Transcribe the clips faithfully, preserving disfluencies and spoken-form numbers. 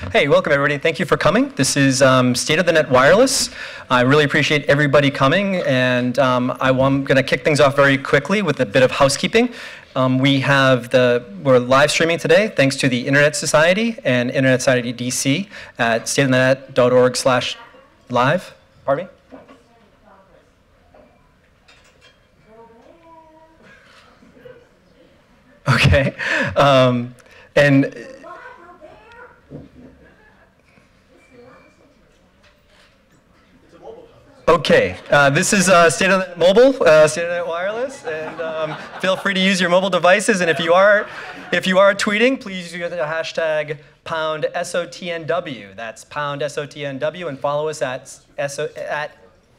Hey, welcome everybody. Thank you for coming. This is um, State of the Net Wireless. I really appreciate everybody coming, and um, I, I'm going to kick things off very quickly with a bit of housekeeping. Um, we have the, we're live streaming today thanks to the Internet Society and Internet Society D C at state of the net dot org slash live. Pardon me? Okay. Um, and Okay, uh, this is uh, State of the Net Mobile, uh, State of the Net Wireless, and um, feel free to use your mobile devices. And if you are, if you are tweeting, please use the hashtag pound S O T N W. That's pound S O T N W, and follow us at S O, at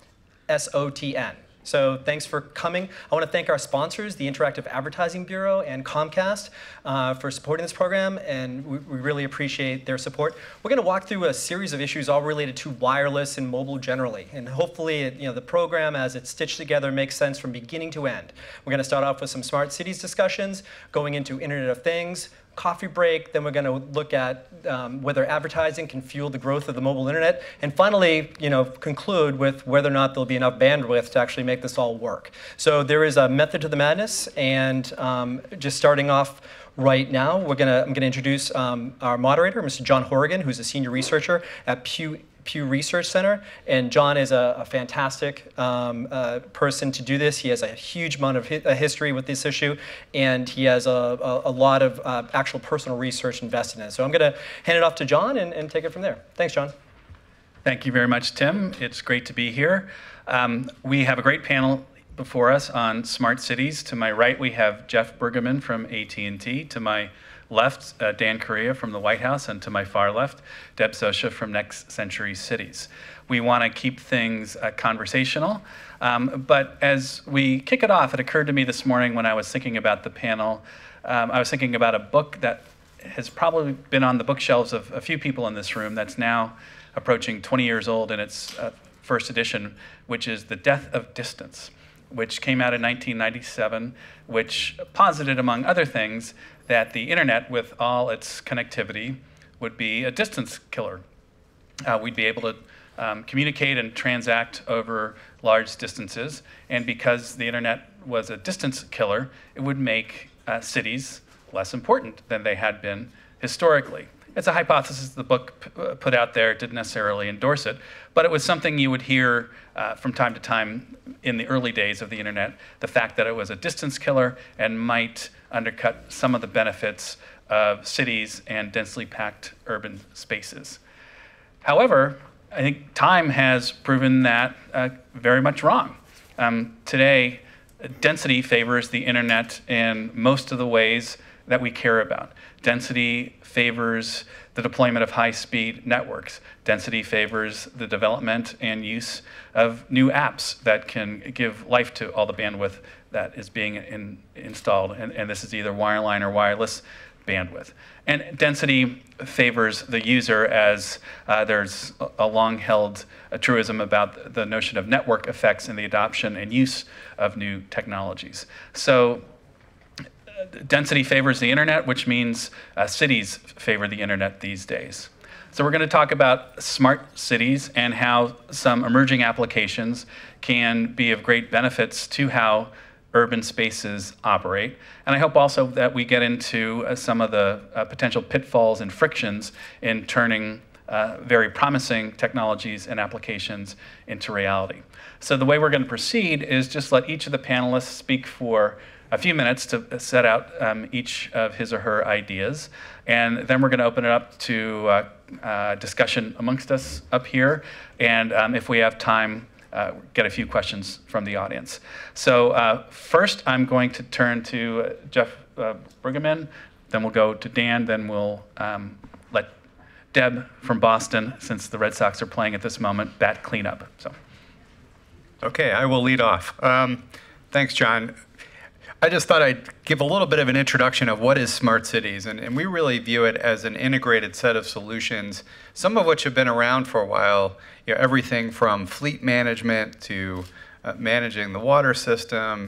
S O T N. So thanks for coming. I want to thank our sponsors, the Interactive Advertising Bureau and Comcast, uh, for supporting this program, and we, we really appreciate their support. We're going to walk through a series of issues all related to wireless and mobile generally, and hopefully it, you know, the program as it's stitched together makes sense from beginning to end. We're going to start off with some smart cities discussions, going into Internet of Things, coffee break, then we're going to look at um, whether advertising can fuel the growth of the mobile internet, and finally, you know, conclude with whether or not there'll be enough bandwidth to actually make this all work. So there is a method to the madness, and um, just starting off right now, we're gonna, I'm gonna introduce um, our moderator, Mister John Horrigan, who's a senior researcher at Pew Pew Research Center, and John is a, a fantastic um, uh, person to do this. He has a huge amount of hi a history with this issue, and he has a, a, a lot of uh, actual personal research invested in it. So I'm going to hand it off to John and, and take it from there. Thanks, John. Thank you very much, Tim. It's great to be here. Um, we have a great panel before us on smart cities. To my right, we have Jeff Brueggeman from A T and T. To my left, uh, Dan Correa from the White House, and to my far left, Deb Socia from Next Century Cities. We want to keep things uh, conversational, um, but as we kick it off, it occurred to me this morning when I was thinking about the panel, um, I was thinking about a book that has probably been on the bookshelves of a few people in this room that's now approaching twenty years old in its uh, first edition, which is The Death of Distance, which came out in nineteen ninety-seven, which posited, among other things, that the internet, with all its connectivity, would be a distance killer. Uh, we'd be able to um, communicate and transact over large distances, and because the internet was a distance killer, it would make uh, cities less important than they had been historically. It's a hypothesis the book p put out there. It didn't necessarily endorse it, but it was something you would hear uh, from time to time in the early days of the internet, the fact that it was a distance killer and might undercut some of the benefits of cities and densely packed urban spaces. However, I think time has proven that uh, very much wrong. Um, today, density favors the internet in most of the ways that we care about. Density favors the deployment of high-speed networks. Density favors the development and use of new apps that can give life to all the bandwidth that is being in, installed, and, and this is either wireline or wireless bandwidth. And density favors the user, as uh, there's a long-held uh, truism about the notion of network effects in the adoption and use of new technologies. So density favors the internet, which means uh, cities favor the internet these days. So we're going to talk about smart cities and how some emerging applications can be of great benefits to how urban spaces operate. And I hope also that we get into uh, some of the uh, potential pitfalls and frictions in turning uh, very promising technologies and applications into reality. So the way we're going to proceed is just let each of the panelists speak for a few minutes to set out um, each of his or her ideas. And then we're going to open it up to uh, uh, discussion amongst us up here. And um, if we have time, uh, get a few questions from the audience. So uh, first, I'm going to turn to uh, Jeff uh, Brueggeman. Then we'll go to Dan. Then we'll um, let Deb from Boston, since the Red Sox are playing at this moment, bat cleanup. So. Okay, I will lead off. Um, thanks, John. I just thought I'd give a little bit of an introduction of what is smart cities, and, and we really view it as an integrated set of solutions, some of which have been around for a while, you know, everything from fleet management to uh, managing the water system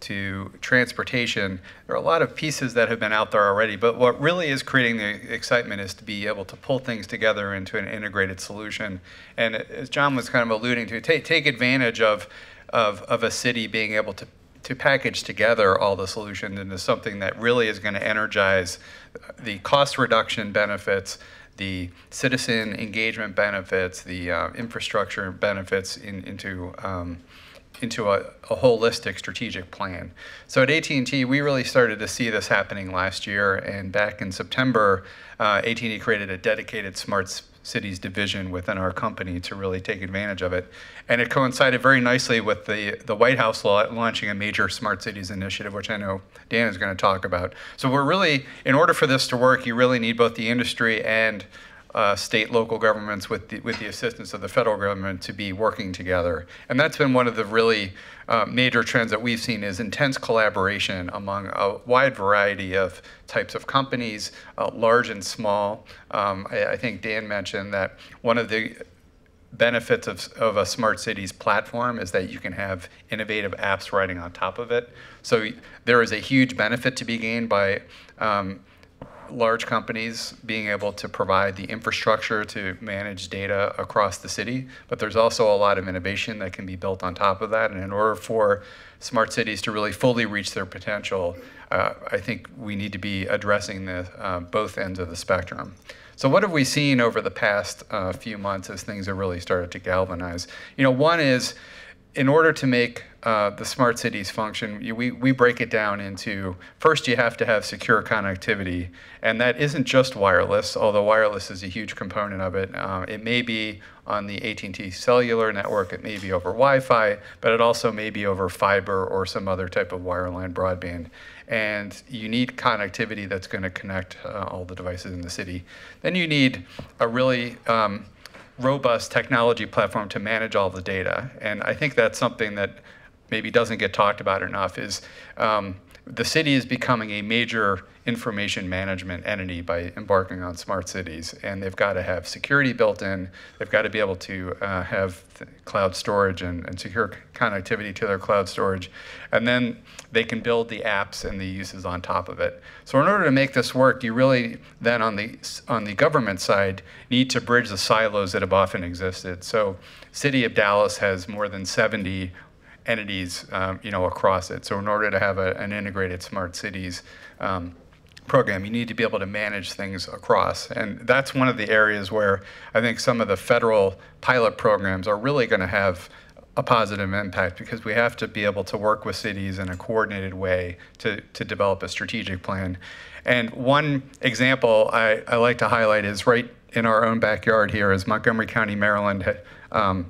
to transportation. There are a lot of pieces that have been out there already, but what really is creating the excitement is to be able to pull things together into an integrated solution. And as John was kind of alluding to, take, take advantage of, of, of a city being able to to package together all the solutions into something that really is going to energize the cost reduction benefits, the citizen engagement benefits, the uh, infrastructure benefits in, into um, into a, a holistic strategic plan. So at A T and T, we really started to see this happening last year, and back in September, uh, A T and T created a dedicated smart cities division within our company to really take advantage of it. And it coincided very nicely with the, the White House law launching a major smart cities initiative, which I know Dan is going to talk about. So we're really, in order for this to work, you really need both the industry and uh, state, local governments with the, with the assistance of the federal government to be working together. And that's been one of the really uh, major trends that we've seen is intense collaboration among a wide variety of types of companies, uh, large and small. Um, I, I think Dan mentioned that one of the benefits of, of a smart cities platform is that you can have innovative apps riding on top of it. So there is a huge benefit to be gained by um, large companies being able to provide the infrastructure to manage data across the city, but there's also a lot of innovation that can be built on top of that. And in order for smart cities to really fully reach their potential, uh, I think we need to be addressing the, uh, both ends of the spectrum. So what have we seen over the past uh, few months as things have really started to galvanize? You know, one is, in order to make uh, the smart cities function, you, we, we break it down into, first you have to have secure connectivity, and that isn't just wireless, although wireless is a huge component of it. Uh, it may be on the A T and T cellular network, it may be over Wi-Fi, but it also may be over fiber or some other type of wireline broadband. And you need connectivity that's going to connect uh, all the devices in the city. Then you need a really um, robust technology platform to manage all the data. And I think that's something that maybe doesn't get talked about enough is um, the city is becoming a major information management entity by embarking on smart cities. And they've got to have security built in. They've got to be able to uh, have cloud storage and, and secure connectivity to their cloud storage. And then they can build the apps and the uses on top of it. So in order to make this work, you really then on the, on the government side need to bridge the silos that have often existed. So City of Dallas has more than seventy entities um, you know, across it. So in order to have a, an integrated smart cities um, program, you need to be able to manage things across. And that's one of the areas where I think some of the federal pilot programs are really going to have a positive impact, because we have to be able to work with cities in a coordinated way to, to develop a strategic plan. And one example I, I like to highlight is right in our own backyard here is Montgomery County, Maryland. Um,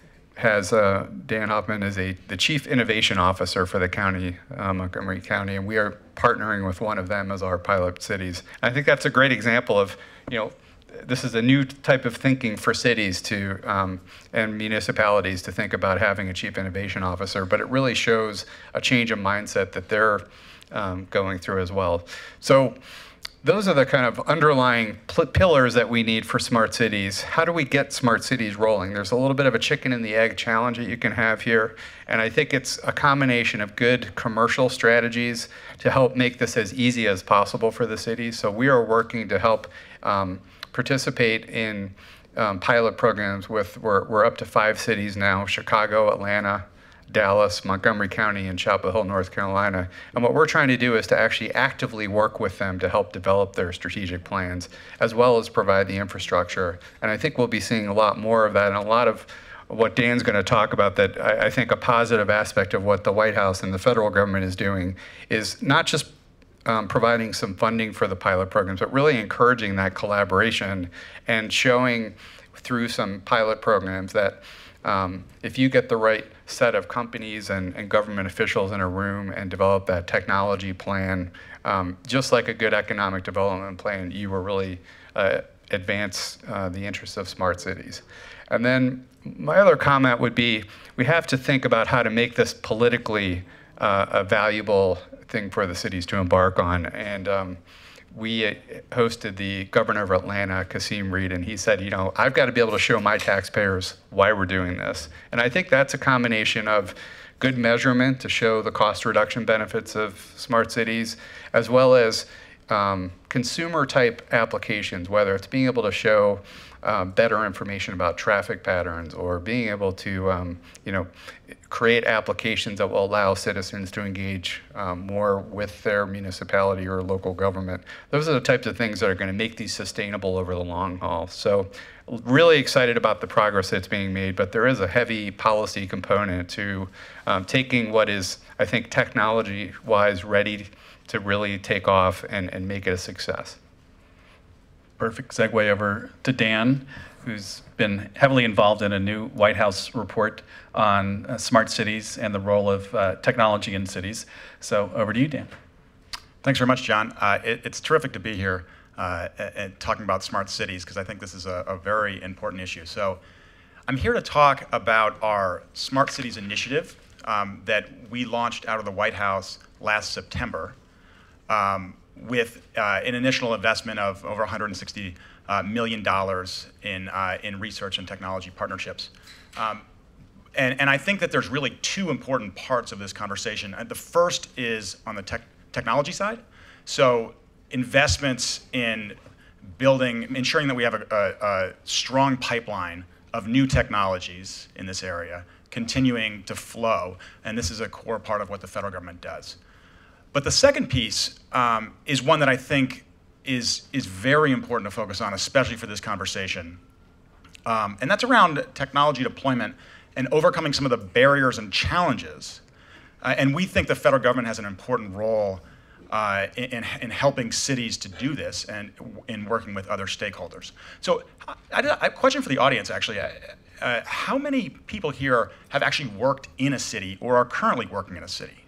has uh, Dan Hoffman is a the Chief Innovation Officer for the county, uh, Montgomery County, and we are partnering with one of them as our pilot cities. I think that's a great example of, you know, this is a new type of thinking for cities to um, and municipalities to think about having a Chief Innovation Officer, but it really shows a change of mindset that they're um, going through as well. So those are the kind of underlying pillars that we need for smart cities. How do we get smart cities rolling? There's a little bit of a chicken and the egg challenge that you can have here. And I think it's a combination of good commercial strategies to help make this as easy as possible for the cities. So we are working to help um, participate in um, pilot programs with, we're, we're up to five cities now, Chicago, Atlanta, Dallas, Montgomery County, and Chapel Hill, North Carolina. And what we're trying to do is to actually actively work with them to help develop their strategic plans, as well as provide the infrastructure. And I think we'll be seeing a lot more of that, and a lot of what Dan's going to talk about that I, I think a positive aspect of what the White House and the federal government is doing is not just um, providing some funding for the pilot programs, but really encouraging that collaboration and showing through some pilot programs that Um, if you get the right set of companies and, and government officials in a room and develop that technology plan, um, just like a good economic development plan, you will really uh, advance uh, the interests of smart cities. And then my other comment would be, we have to think about how to make this politically uh, a valuable thing for the cities to embark on. And um, we hosted the governor of Atlanta, Kasim Reed, and he said, you know, I've got to be able to show my taxpayers why we're doing this. And I think that's a combination of good measurement to show the cost reduction benefits of smart cities, as well as um, consumer type applications, whether it's being able to show uh, better information about traffic patterns, or being able to um, you know, create applications that will allow citizens to engage um, more with their municipality or local government. Those are the types of things that are going to make these sustainable over the long haul. So really excited about the progress that's being made, but there is a heavy policy component to um, taking what is, I think, technology-wise ready to really take off and, and make it a success. Perfect segue over to Dan, who's been heavily involved in a new White House report on uh, smart cities and the role of uh, technology in cities. So over to you, Dan. Thanks very much, John. Uh, it, it's terrific to be here uh, and talking about smart cities, because I think this is a, a very important issue. So I'm here to talk about our Smart Cities initiative um, that we launched out of the White House last September um, with uh, an initial investment of over one hundred sixty uh, million dollars in, uh, in research and technology partnerships. Um, and, and I think that there's really two important parts of this conversation. The first is on the tech technology side. So investments in building, ensuring that we have a, a, a strong pipeline of new technologies in this area, continuing to flow, and this is a core part of what the federal government does. But the second piece um, is one that I think is, is very important to focus on, especially for this conversation. Um, and that's around technology deployment and overcoming some of the barriers and challenges. Uh, and we think the federal government has an important role uh, in, in helping cities to do this and in working with other stakeholders. So I, I have a question for the audience, actually. Uh, how many people here have actually worked in a city or are currently working in a city?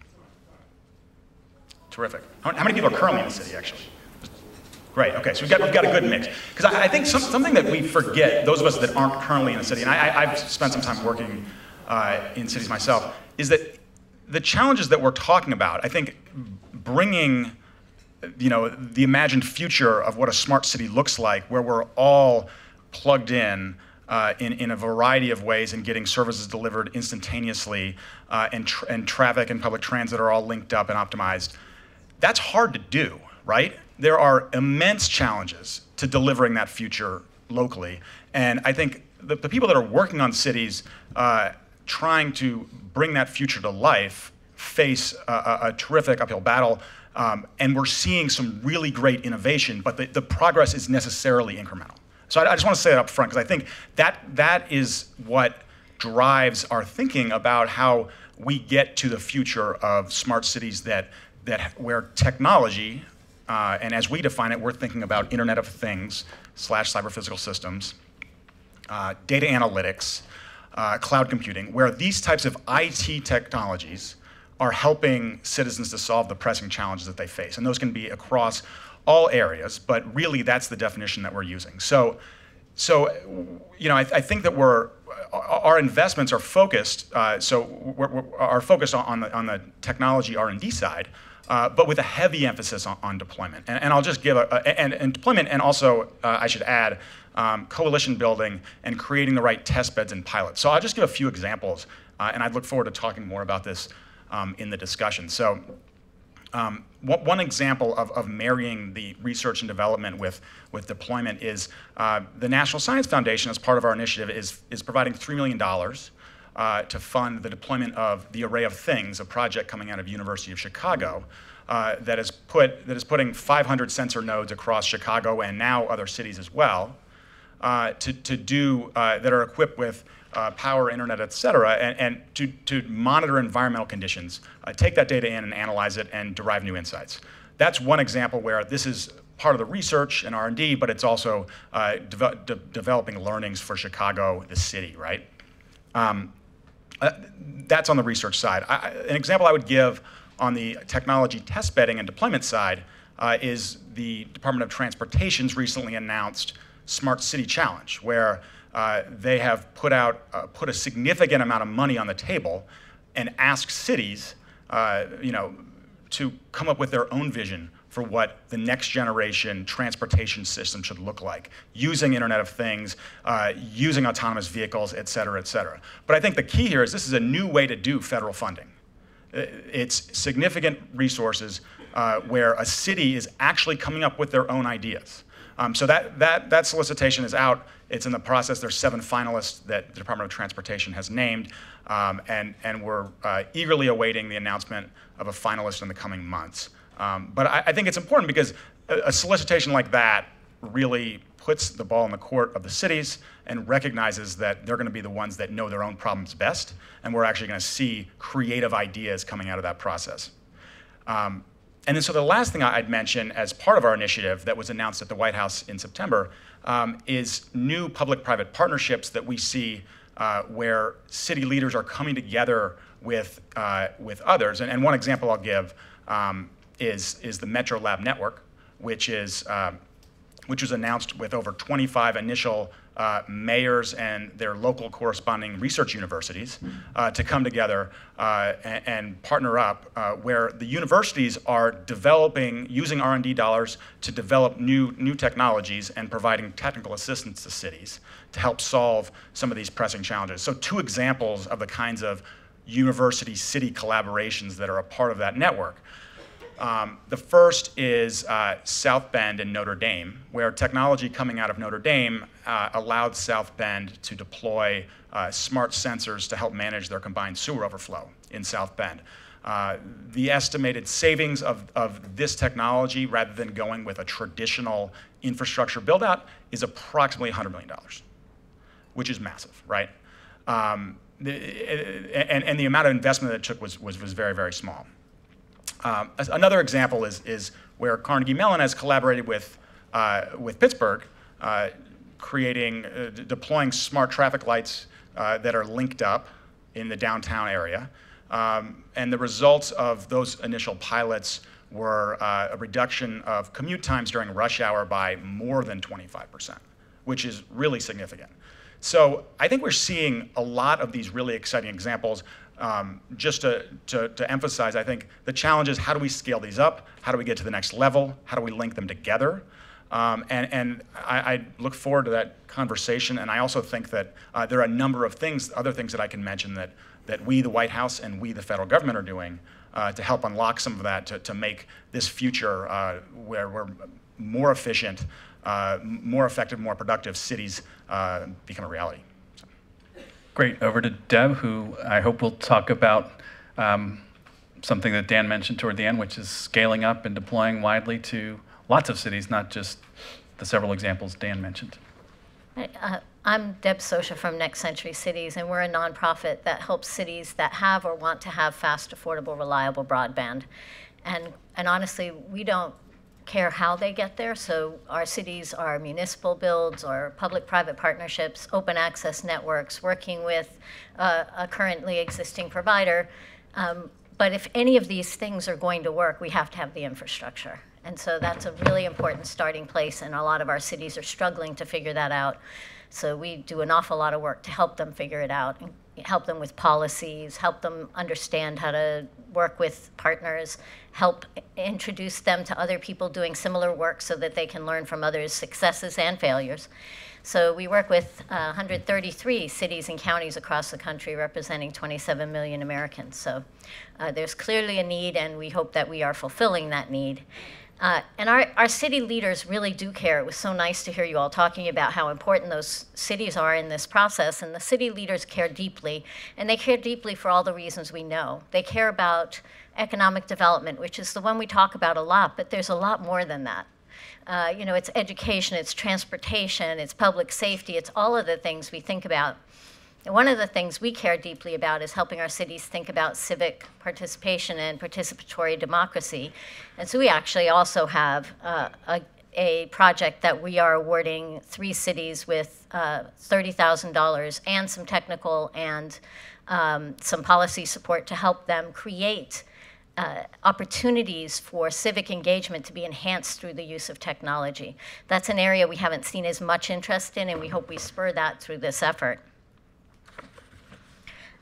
Terrific. How, how many people are currently in a city, actually? Great, okay, so we've got, we've got a good mix. Because I, I think some, something that we forget, those of us that aren't currently in a city, and I, I've spent some time working uh, in cities myself, is that the challenges that we're talking about, I think bringing you know, the imagined future of what a smart city looks like, where we're all plugged in uh, in, in a variety of ways and getting services delivered instantaneously, uh, and, tr and traffic and public transit are all linked up and optimized. That's hard to do, right? There are immense challenges to delivering that future locally. And I think the, the people that are working on cities uh, trying to bring that future to life face a, a, a terrific uphill battle. Um, and we're seeing some really great innovation, but the, the progress is necessarily incremental. So I, I just want to say that up front, because I think that that is what drives our thinking about how we get to the future of smart cities that, that where technology, uh, and as we define it, we're thinking about Internet of Things slash cyber physical systems, uh, data analytics, uh, cloud computing, where these types of I T technologies are helping citizens to solve the pressing challenges that they face. And those can be across all areas, but really that's the definition that we're using. So, so you know, I, I think that we're, our investments are focused, uh, so we're, we're, are focused on the, on the technology R and D side, uh, but with a heavy emphasis on, on deployment. And, and I'll just give a, a and, and deployment, and also uh, I should add, um, coalition building and creating the right test beds and pilots. So I'll just give a few examples, uh, and I look forward to talking more about this Um, in the discussion. So um, one example of, of marrying the research and development with, with deployment is uh, the National Science Foundation, as part of our initiative, is, is providing three million dollars uh, to fund the deployment of the Array of Things, a project coming out of University of Chicago uh, that, is put, that is putting five hundred sensor nodes across Chicago and now other cities as well uh, to, to do, uh, that are equipped with Uh, power, internet, et cetera, and, and to, to monitor environmental conditions, uh, take that data in and analyze it and derive new insights. That's one example where this is part of the research and R and D, but it's also uh, de de developing learnings for Chicago, the city, right? Um, uh, that's on the research side. I, an example I would give on the technology test bedding and deployment side uh, is the Department of Transportation's recently announced Smart City Challenge, where Uh, they have put out uh, put a significant amount of money on the table and asked cities, uh, you know, to come up with their own vision for what the next generation transportation system should look like, using Internet of Things, uh, using autonomous vehicles, et cetera, et cetera. But I think the key here is this is a new way to do federal funding. It's significant resources uh, where a city is actually coming up with their own ideas. Um, so that, that, that solicitation is out. It's in the process. There's seven finalists that the Department of Transportation has named, um, and, and we're uh, eagerly awaiting the announcement of a finalist in the coming months. Um, but I, I think it's important because a, a solicitation like that really puts the ball in the court of the cities and recognizes that they're going to be the ones that know their own problems best, and we're actually going to see creative ideas coming out of that process. Um, and then so the last thing I'd mention as part of our initiative that was announced at the White House in September um, is new public-private partnerships that we see uh, where city leaders are coming together with, uh, with others. And, and one example I'll give um, is, is the Metro Lab Network, which is uh, which was announced with over twenty-five initial uh, mayors and their local corresponding research universities uh, to come together uh, and, and partner up, uh, where the universities are developing, using R and D dollars to develop new, new technologies and providing technical assistance to cities to help solve some of these pressing challenges. So two examples of the kinds of university-city collaborations that are a part of that network. Um, the first is uh, South Bend and Notre Dame, where technology coming out of Notre Dame uh, allowed South Bend to deploy uh, smart sensors to help manage their combined sewer overflow in South Bend. Uh, the estimated savings of, of this technology, rather than going with a traditional infrastructure build-out, is approximately one hundred million dollars, which is massive, right? Um, the, and, and the amount of investment that it took was, was, was very, very small. Um, another example is, is where Carnegie Mellon has collaborated with, uh, with Pittsburgh, uh, creating, uh, deploying smart traffic lights uh, that are linked up in the downtown area. Um, and the results of those initial pilots were uh, a reduction of commute times during rush hour by more than twenty-five percent, which is really significant. So I think we're seeing a lot of these really exciting examples. Um, just to, to, to emphasize, I think the challenge is how do we scale these up? How do we get to the next level? How do we link them together? Um, and and I, I look forward to that conversation. And I also think that uh, there are a number of things, other things that I can mention that, that we, the White House, and we, the federal government, are doing uh, to help unlock some of that, to, to make this future uh, where we're more efficient, uh, more effective, more productive cities uh, become a reality. Great. Over to Deb, who I hope will talk about um, something that Dan mentioned toward the end, which is scaling up and deploying widely to lots of cities, not just the several examples Dan mentioned. Uh, I'm Deb Socia from Next Century Cities, and we're a nonprofit that helps cities that have or want to have fast, affordable, reliable broadband. And, and honestly, we don't care how they get there. So our cities are municipal builds or public-private partnerships, open access networks, working with uh, a currently existing provider. Um, but if any of these things are going to work, we have to have the infrastructure. And so that's a really important starting place, and a lot of our cities are struggling to figure that out. So we do an awful lot of work to help them figure it out, and help them with policies, help them understand how to work with partners, help introduce them to other people doing similar work so that they can learn from others' successes and failures. So we work with uh, one hundred thirty-three cities and counties across the country, representing twenty-seven million Americans. So uh, there's clearly a need, and we hope that we are fulfilling that need. Uh, and our, our city leaders really do care. It was so nice to hear you all talking about how important those cities are in this process. And the city leaders care deeply, and they care deeply for all the reasons we know. They care about economic development, which is the one we talk about a lot, but there's a lot more than that. Uh, you know, it's education, it's transportation, it's public safety, it's all of the things we think about. And one of the things we care deeply about is helping our cities think about civic participation and participatory democracy. And so we actually also have uh, a, a project that we are awarding three cities with uh, thirty thousand dollars and some technical and um, some policy support to help them create uh, opportunities for civic engagement to be enhanced through the use of technology. That's an area we haven't seen as much interest in, and we hope we spur that through this effort.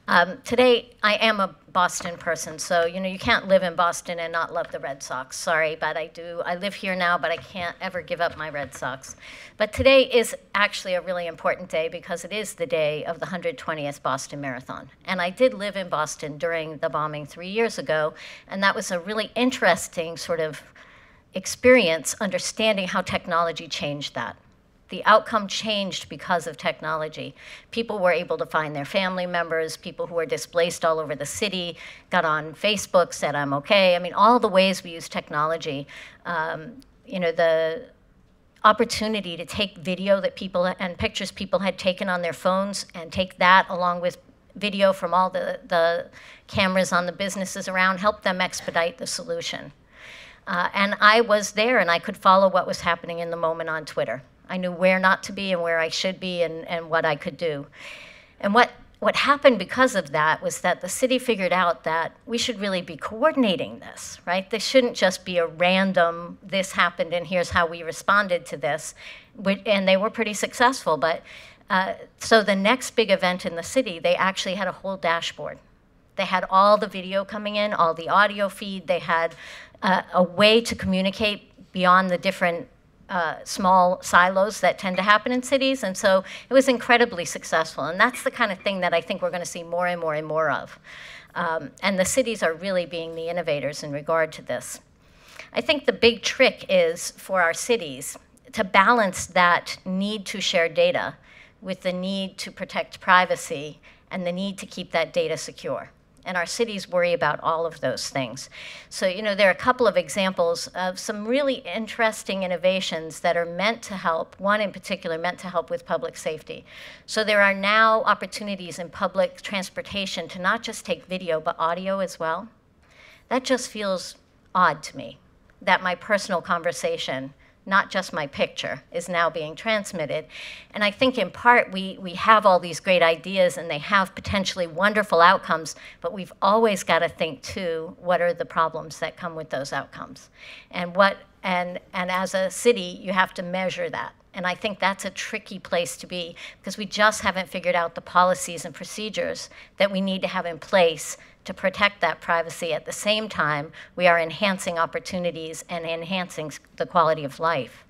Um, today, I am a Boston person, so you know you can't live in Boston and not love the Red Sox. Sorry, but I do. I live here now, but I can't ever give up my Red Sox. But today is actually a really important day because it is the day of the one hundred twentieth Boston Marathon. And I did live in Boston during the bombing three years ago, and that was a really interesting sort of experience understanding how technology changed that. The outcome changed because of technology. People were able to find their family members, people who were displaced all over the city, got on Facebook, said, I'm okay. I mean, all the ways we use technology. Um, you know, the opportunity to take video that people and pictures people had taken on their phones and take that along with video from all the, the cameras on the businesses around, helped them expedite the solution. Uh, and I was there and I could follow what was happening in the moment on Twitter. I knew where not to be and where I should be and, and what I could do. And what, what happened because of that was that the city figured out that we should really be coordinating this, right? This shouldn't just be a random, this happened and here's how we responded to this. And they were pretty successful. But uh, so the next big event in the city, they actually had a whole dashboard. They had all the video coming in, all the audio feed. They had uh, a way to communicate beyond the different Uh, small silos that tend to happen in cities, and so it was incredibly successful. And that's the kind of thing that I think we're going to see more and more and more of. Um, and the cities are really being the innovators in regard to this. I think the big trick is for our cities to balance that need to share data with the need to protect privacy and the need to keep that data secure. And our cities worry about all of those things. So, you know, there are a couple of examples of some really interesting innovations that are meant to help, one in particular meant to help with public safety. So there are now opportunities in public transportation to not just take video, but audio as well. That just feels odd to me, that my personal conversation, not just my picture, is now being transmitted. And I think in part we, we have all these great ideas and they have potentially wonderful outcomes, but we've always got to think too, what are the problems that come with those outcomes? And, what, and, and as a city, you have to measure that. And I think that's a tricky place to be because we just haven't figured out the policies and procedures that we need to have in place to protect that privacy. At the same time, we are enhancing opportunities and enhancing the quality of life.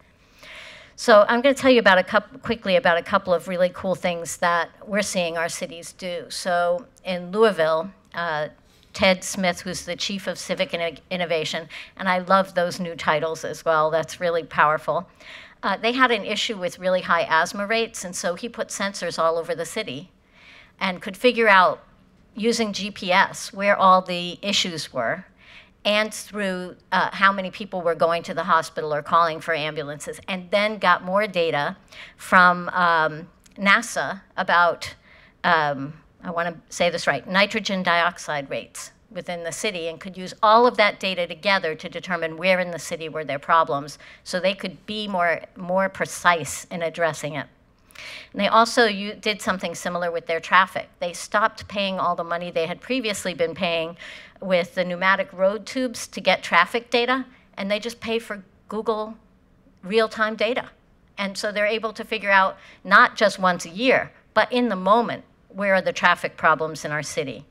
So I'm going to tell you about a couple, quickly about a couple of really cool things that we're seeing our cities do. So in Louisville, uh, Ted Smith, who's the Chief of Civic Innovation, and I love those new titles as well. That's really powerful. Uh, they had an issue with really high asthma rates, and so he put sensors all over the city and could figure out using G P S where all the issues were and through uh, how many people were going to the hospital or calling for ambulances, and then got more data from um, NASA about, um, I want to say this right, nitrogen dioxide rates within the city, and could use all of that data together to determine where in the city were there problems so they could be more, more precise in addressing it. And they also you, did something similar with their traffic. They stopped paying all the money they had previously been paying with the pneumatic road tubes to get traffic data, and they just pay for Google real-time data. And so they're able to figure out not just once a year, but in the moment, where are the traffic problems in our city.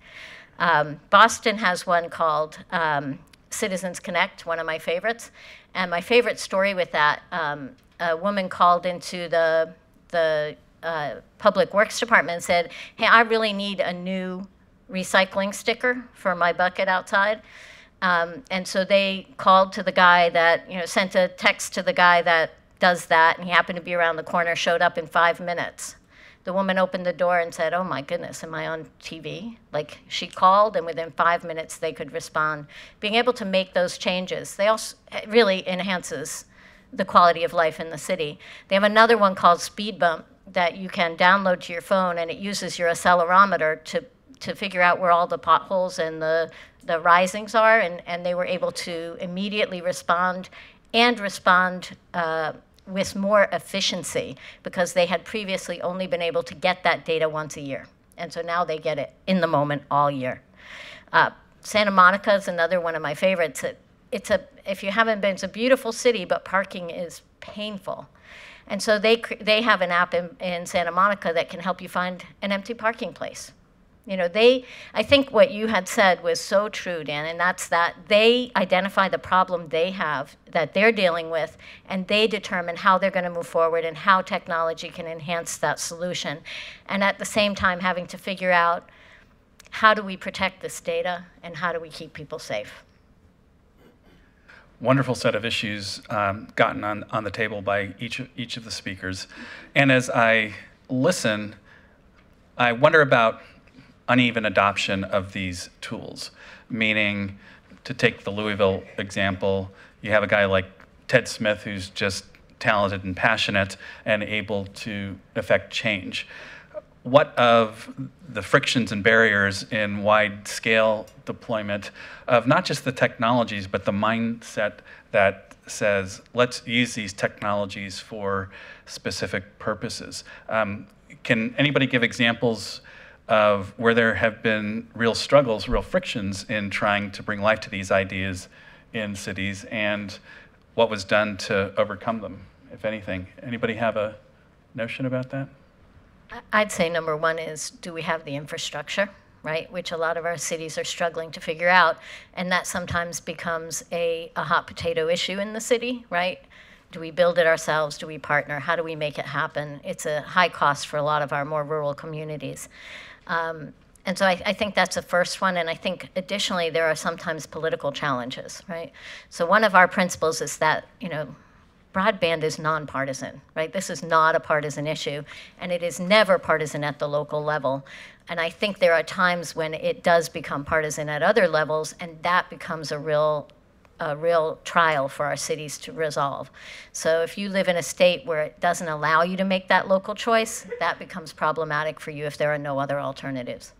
Um, Boston has one called um, Citizens Connect, one of my favorites. And my favorite story with that, um, a woman called into the the uh, Public Works Department and said, hey, I really need a new recycling sticker for my bucket outside. Um, and so they called to the guy that, you know, sent a text to the guy that does that, and he happened to be around the corner, showed up in five minutes. The woman opened the door and said, oh my goodness, am I on T V? Like, she called, and within five minutes they could respond. Being able to make those changes, they also, it really enhances the quality of life in the city. They have another one called Speed Bump that you can download to your phone, and it uses your accelerometer to, to figure out where all the potholes and the, the risings are, and, and they were able to immediately respond and respond uh, with more efficiency because they had previously only been able to get that data once a year. And so now they get it in the moment all year. Uh, Santa Monica is another one of my favorites. It, It's a, if you haven't been, it's a beautiful city, but parking is painful. And so they, they have an app in, in Santa Monica that can help you find an empty parking place. You know, they, I think what you had said was so true, Dan, and that's that they identify the problem they have that they're dealing with, and they determine how they're going to move forward and how technology can enhance that solution. And at the same time, having to figure out how do we protect this data and how do we keep people safe. Wonderful set of issues um, gotten on, on the table by each, each of the speakers. And as I listen, I wonder about uneven adoption of these tools, meaning, to take the Louisville example, you have a guy like Ted Smith who's just talented and passionate and able to affect change. What of the frictions and barriers in wide-scale deployment of not just the technologies, but the mindset that says, let's use these technologies for specific purposes? Um, can anybody give examples of where there have been real struggles, real frictions in trying to bring life to these ideas in cities, and what was done to overcome them, if anything? Anybody have a notion about that? I'd say number one is, do we have the infrastructure, right? Which a lot of our cities are struggling to figure out. And that sometimes becomes a, a hot potato issue in the city, right? Do we build it ourselves? Do we partner? How do we make it happen? It's a high cost for a lot of our more rural communities. Um, and so I, I think that's the first one. And I think additionally, there are sometimes political challenges, right? So one of our principles is that, you know, broadband is nonpartisan, right? This is not a partisan issue, and it is never partisan at the local level. And I think there are times when it does become partisan at other levels, and that becomes a real, a real trial for our cities to resolve. So if you live in a state where it doesn't allow you to make that local choice, that becomes problematic for you if there are no other alternatives.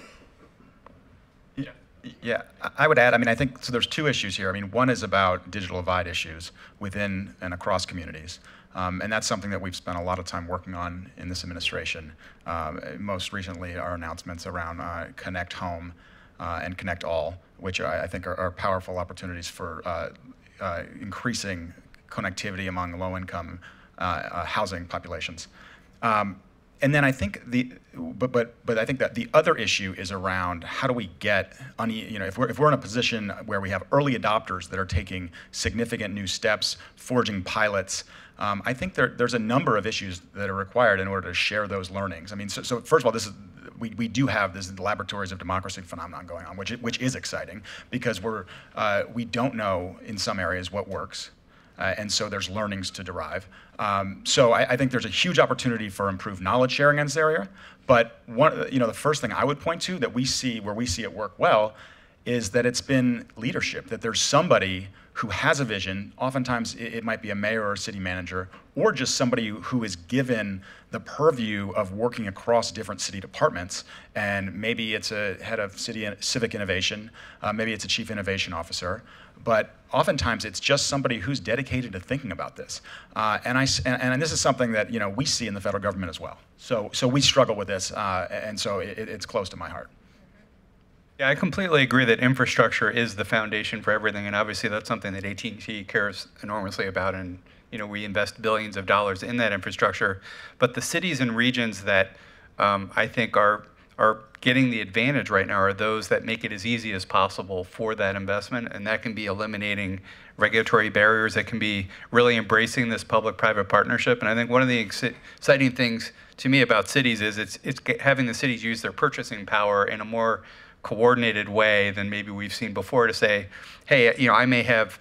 Yeah, I would add, I mean, I think, so there's two issues here. I mean, one is about digital divide issues within and across communities. Um, and that's something that we've spent a lot of time working on in this administration. Um, most recently, our announcements around uh, Connect Home uh, and Connect All, which I, I think are, are powerful opportunities for uh, uh, increasing connectivity among low-income uh, uh, housing populations. Um, And then I think the, but but but I think that the other issue is around how do we get, you know, if we're if we're in a position where we have early adopters that are taking significant new steps, forging pilots. Um, I think there there's a number of issues that are required in order to share those learnings. I mean, so, so first of all, this is we we do have this laboratories of democracy phenomenon going on, which which is exciting because we're uh, we don't know in some areas what works. Uh, and so there's learnings to derive. Um, so I, I think there's a huge opportunity for improved knowledge sharing in this area. But one, you know, the first thing I would point to that we see, where we see it work well, is that it's been leadership, that there's somebody who has a vision. Oftentimes it, it might be a mayor or a city manager, or just somebody who is given the purview of working across different city departments. And maybe it's a head of city civic innovation, uh, maybe it's a chief innovation officer. But oftentimes it's just somebody who's dedicated to thinking about this. Uh, and, I, and, and this is something that, you know, we see in the federal government as well. So, so we struggle with this, uh, and so it, it's close to my heart. Yeah, I completely agree that infrastructure is the foundation for everything, and obviously that's something that A T and T cares enormously about, and you know, we invest billions of dollars in that infrastructure. But the cities and regions that um, I think are are getting the advantage right now are those that make it as easy as possible for that investment, and that can be eliminating regulatory barriers, that can be really embracing this public-private partnership. And I think one of the exciting things to me about cities is it's, it's having the cities use their purchasing power in a more coordinated way than maybe we've seen before, to say, hey, you know, I may have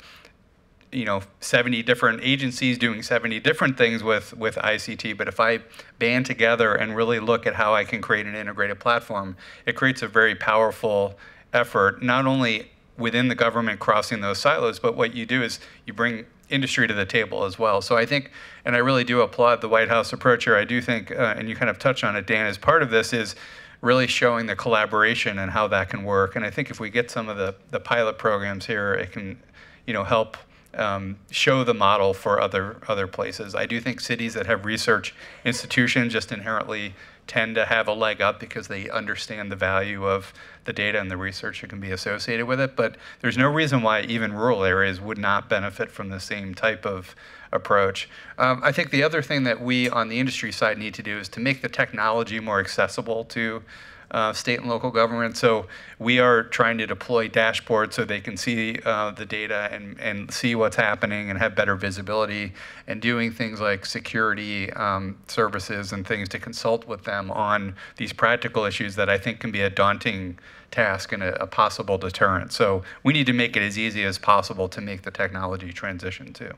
you know, seventy different agencies doing seventy different things with, with I C T, but if I band together and really look at how I can create an integrated platform, it creates a very powerful effort, not only within the government crossing those silos, but what you do is you bring industry to the table as well. So I think, and I really do applaud the White House approach here, I do think, uh, and you kind of touched on it, Dan, as part of this is really showing the collaboration and how that can work. And I think if we get some of the, the pilot programs here, it can, you know, help Um, show the model for other other places. I do think cities that have research institutions just inherently tend to have a leg up because they understand the value of the data and the research that can be associated with it. But there's no reason why even rural areas would not benefit from the same type of approach. Um, I think the other thing that we on the industry side need to do is to make the technology more accessible to uh, state and local government. So we are trying to deploy dashboards so they can see uh, the data and, and see what's happening and have better visibility, and doing things like security um, services and things to consult with them on these practical issues that I think can be a daunting task and a, a possible deterrent. So we need to make it as easy as possible to make the technology transition too.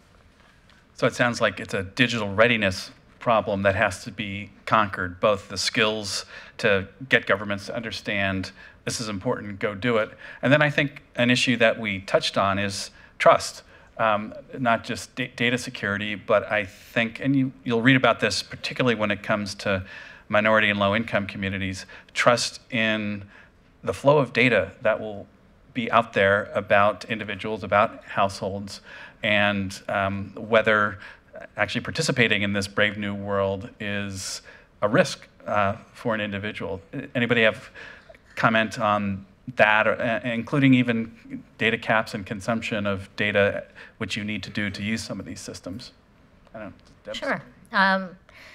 So it sounds like it's a digital readiness problem that has to be conquered, both the skills to get governments to understand this is important, go do it. And then I think an issue that we touched on is trust, um, not just da data security, but I think, and you, you'll read about this particularly when it comes to minority and low income communities, trust in the flow of data that will be out there about individuals, about households, and um, whether actually participating in this brave new world is a risk uh, for an individual. Anybody have comment on that, or, uh, including even data caps and consumption of data, which you need to do to use some of these systems? I don't know. Deb's. Sure. Um,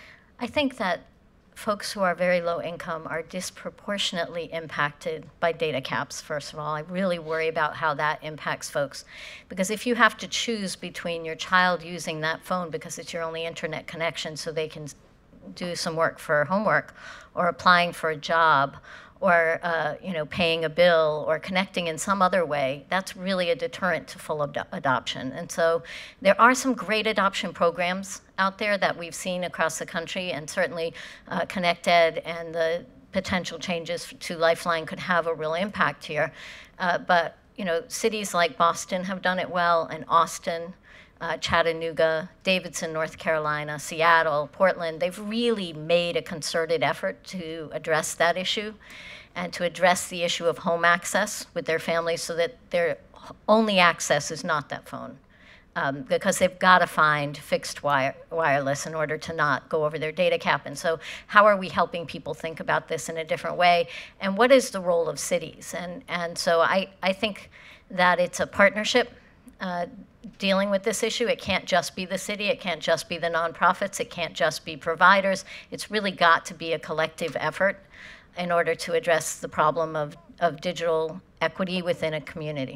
I think that folks who are very low income are disproportionately impacted by data caps, first of all. I really worry about how that impacts folks. Because if you have to choose between your child using that phone because it's your only internet connection so they can do some work for homework, or applying for a job, or uh, you know, paying a bill, or connecting in some other way, that's really a deterrent to full ad adoption. And so there are some great adoption programs out there that we've seen across the country, and certainly uh, ConnectEd and the potential changes to Lifeline could have a real impact here. Uh, but you know, cities like Boston have done it well, and Austin, uh, Chattanooga, Davidson, North Carolina, Seattle, Portland, they've really made a concerted effort to address that issue and to address the issue of home access with their families so that their only access is not that phone. Um, because they've got to find fixed wire, wireless in order to not go over their data cap. And so how are we helping people think about this in a different way? And what is the role of cities? And, and so I, I think that it's a partnership uh, dealing with this issue. It can't just be the city. It can't just be the nonprofits. It can't just be providers. It's really got to be a collective effort in order to address the problem of, of digital equity within a community.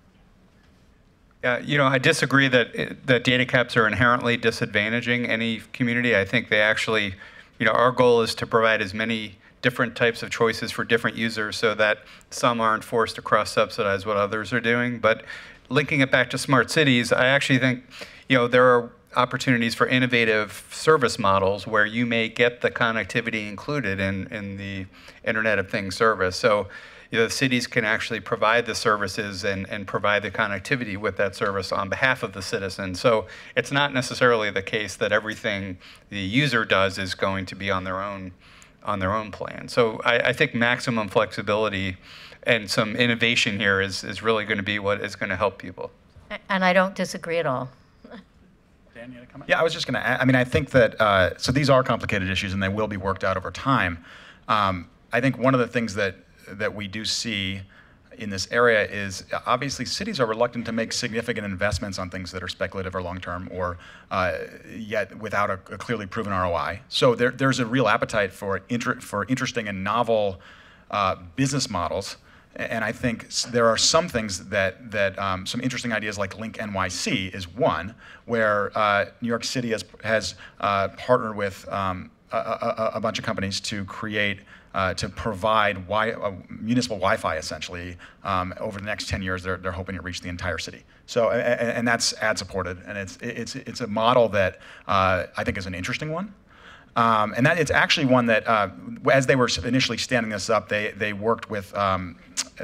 Yeah, you know, I disagree that that data caps are inherently disadvantaging any community. I think they actually, you know, our goal is to provide as many different types of choices for different users so that some aren't forced to cross-subsidize what others are doing. But linking it back to smart cities, I actually think, you know, there are opportunities for innovative service models where you may get the connectivity included in, in the Internet of Things service. So, you know, the cities can actually provide the services and, and provide the connectivity with that service on behalf of the citizen. So it's not necessarily the case that everything the user does is going to be on their own on their own plan. So I, I think maximum flexibility and some innovation here is, is really going to be what is going to help people. And I don't disagree at all. Dan, you had a comment? Yeah, I was just going to add, I mean, I think that, uh, so these are complicated issues and they will be worked out over time. Um, I think one of the things that that we do see in this area is obviously cities are reluctant to make significant investments on things that are speculative or long-term, or uh, yet without a, a clearly proven R O I. So there, there's a real appetite for inter for interesting and novel uh, business models. And I think there are some things that, that um, some interesting ideas like Link N Y C is one, where uh, New York City has, has uh, partnered with um, a, a, a bunch of companies to create Uh, to provide wi uh, municipal Wi-Fi, essentially. Um, over the next ten years, they're, they're hoping to reach the entire city. So, and, and that's ad-supported, and it's, it's, it's a model that uh, I think is an interesting one. Um, and that it's actually one that, uh, as they were initially standing this up, they, they worked with um,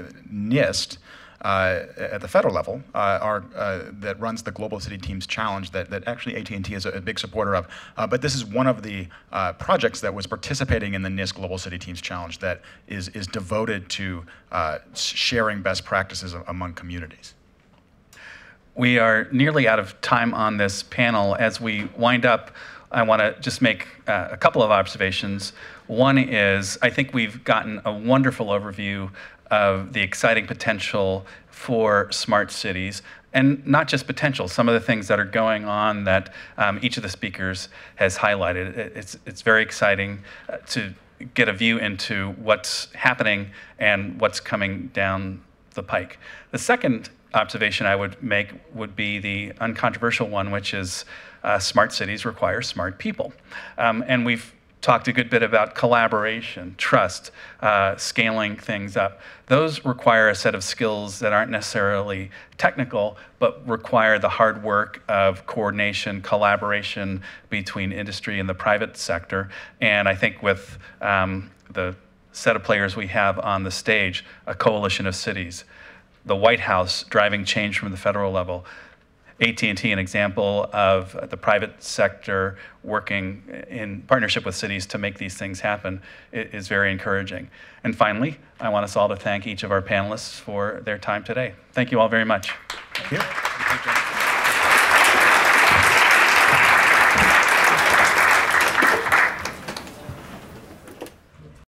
NIST, Uh, at the federal level, uh, are, uh, that runs the Global City Teams Challenge that, that actually A T and T is a, a big supporter of. Uh, but this is one of the uh, projects that was participating in the NIST Global City Teams Challenge that is, is devoted to uh, sharing best practices among communities. We are nearly out of time on this panel. As we wind up, I want to just make uh, a couple of observations. One is, I think we've gotten a wonderful overview of the exciting potential for smart cities. and not just potential, some of the things that are going on that um, each of the speakers has highlighted. It's, it's very exciting uh, to get a view into what's happening and what's coming down the pike. The second observation I would make would be the uncontroversial one, which is uh, smart cities require smart people. Um, and we've talked a good bit about collaboration, trust, uh, scaling things up. Those require a set of skills that aren't necessarily technical, but require the hard work of coordination, collaboration between industry and the private sector. And I think with um, the set of players we have on the stage, a coalition of cities, the White House driving change from the federal level, A T and T, an example of the private sector working in partnership with cities to make these things happen, is very encouraging. And finally, I want us all to thank each of our panelists for their time today. Thank you all very much. Thank you. Thank you, John.